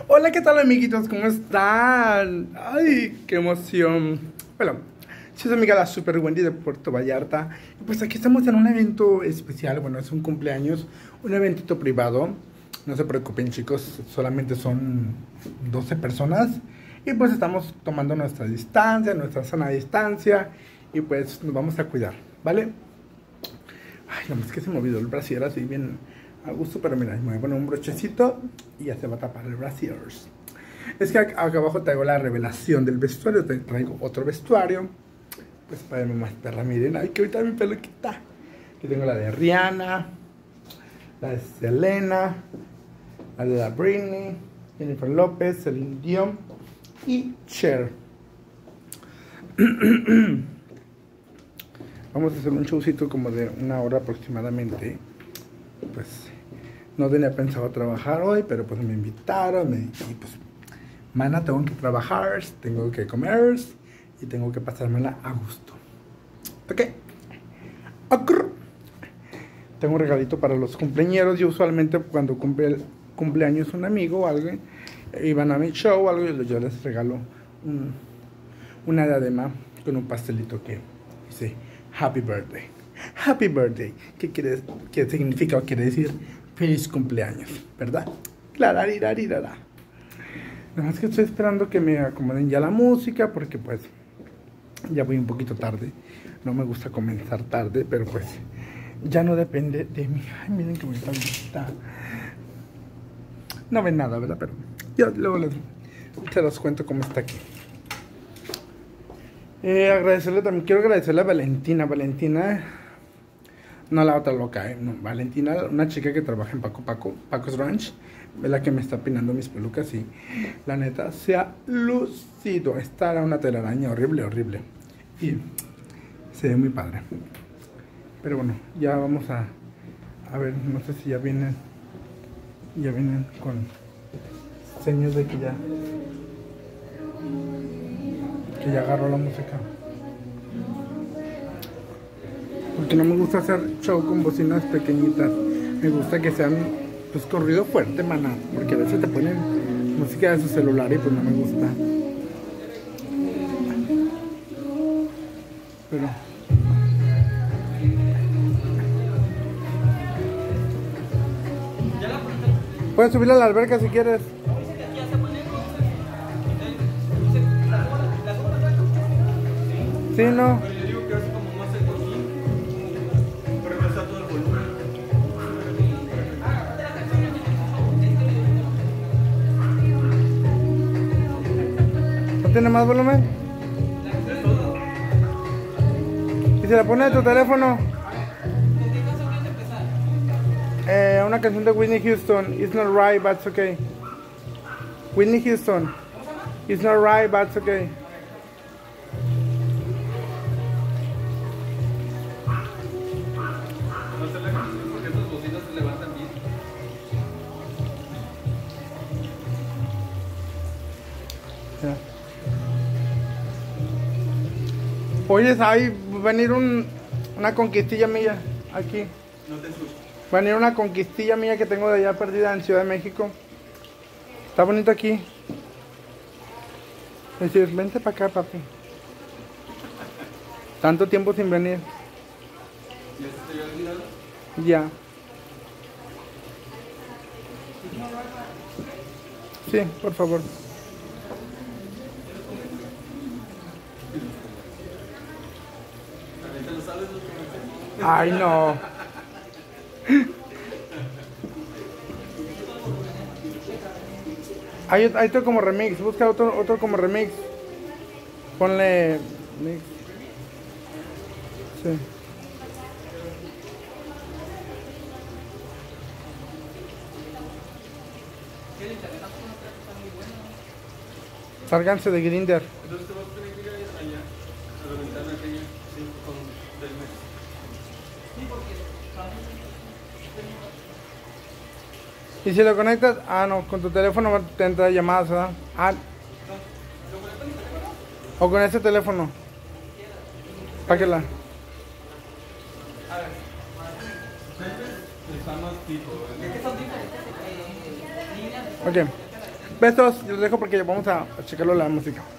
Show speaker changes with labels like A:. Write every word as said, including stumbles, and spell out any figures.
A: Hola, ¿qué tal, amiguitos? ¿Cómo están? Ay, qué emoción. Bueno, soy su amiga la Super Wendy de Puerto Vallarta. Y pues aquí estamos en un evento especial. Bueno, es un cumpleaños, un eventito privado. No se preocupen, chicos, solamente son doce personas. Y pues estamos tomando nuestra distancia, nuestra sana distancia. Y pues nos vamos a cuidar, ¿vale? Ay, nomás que se me olvidó el brasier así bien a gusto, pero mira, me voy a poner un brochecito y ya se va a tapar el brasier. Es que acá, acá abajo traigo la revelación del vestuario, traigo otro vestuario, pues para verme más perra, miren, ay, que ahorita mi peluquita. Aquí tengo la de Rihanna, la de Selena, la de la Britney, Jennifer López, Celine Dion y Cher. Vamos a hacer un showcito como de una hora aproximadamente. Pues no tenía pensado trabajar hoy, pero pues me invitaron me, y pues mañana tengo que trabajar, tengo que comer y tengo que pasármela a gusto. ¿Ok? Ocurr. Tengo un regalito para los cumpleañeros. Yo usualmente cuando cumple el cumpleaños un amigo o alguien, iban a mi show o algo, y yo les regalo un, una diadema con un pastelito que dice Happy Birthday. Happy Birthday. ¿Qué, quiere, qué significa o quiere decir? Feliz cumpleaños, ¿verdad? Clararirarira. Nada más que estoy esperando que me acomoden ya la música, porque pues ya voy un poquito tarde. No me gusta comenzar tarde, pero pues ya no depende de mí. Ay, miren que bonita vista. No ven nada, ¿verdad? Pero yo luego les, se los cuento cómo está aquí. Eh, agradecerle también, quiero agradecerle a Valentina. Valentina, no la otra loca, eh, no, Valentina, una chica que trabaja en Paco Paco, Paco's Ranch, es la que me está peinando mis pelucas y la neta se ha lucido. Esta era una telaraña horrible, horrible. Y se ve muy padre. Pero bueno, ya vamos a, a ver, no sé si ya vienen, ya vienen con señas de que ya, que ya agarró la música. Porque no me gusta hacer show con bocinas pequeñitas. Me gusta que sean pues corrido fuerte, maná. Porque a veces te ponen música de su celular y pues no me gusta. Pero puedes subirle a la alberca si quieres. Sí, no. ¿No tiene más volumen? ¿Y se la pone de tu teléfono? Eh, una canción de Whitney Houston. It's not right, but it's okay. Whitney Houston. It's not right, but it's okay. Oye, ahí va a venir un, una conquistilla mía aquí. No te escucho. Va a venir una conquistilla mía que tengo de allá perdida en Ciudad de México. Está bonito aquí. Es decir, vente para acá, papi. Tanto tiempo sin venir.
B: ¿Ya se te había olvidado?
A: Ya. Sí, por favor. Ay, no. Hay, hay otro como remix. Busca otro, otro como remix. Ponle mix. Sí. Sálganse de Grindr.
B: Entonces te vas a tener que ir allá, a la ventana aquella, sí, con Telmex. Sí, porque
A: y si lo conectas, ah no, con tu teléfono te entra llamadas, ¿verdad? Ah, o con ese teléfono. ¿Para qué la?
B: A ver, está más tipo.
A: Ok. Besos, yo los dejo porque vamos a, a checarlo la música.